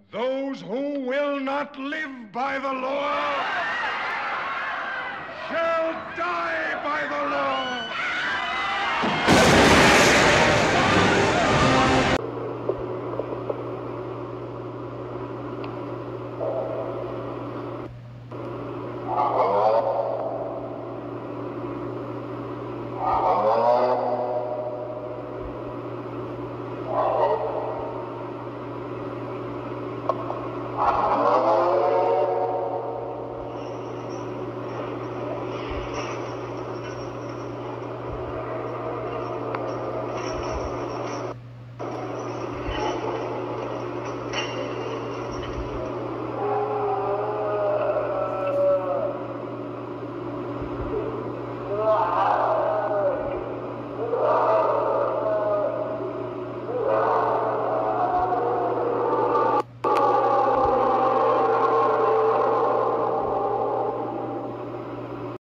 Those who will not live by the law shall die by the law.